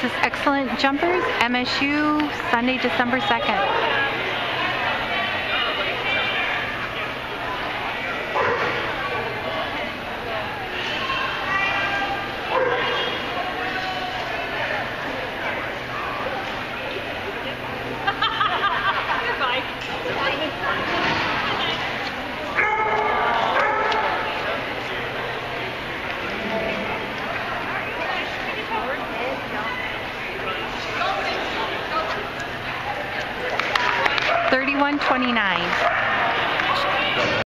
Texas Excellent Jumpers, MSU, Sunday, December 2nd. $31.29.